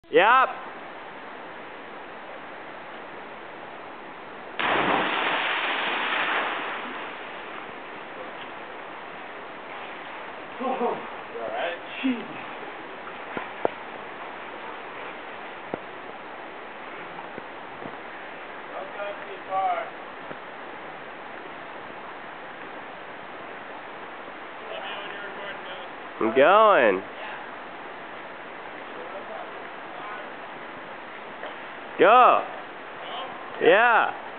Yep. Oh, Alright? jeez. Don't go too far. Let me know when you're recording, Billy. I'm going. Go. Go? Yeah.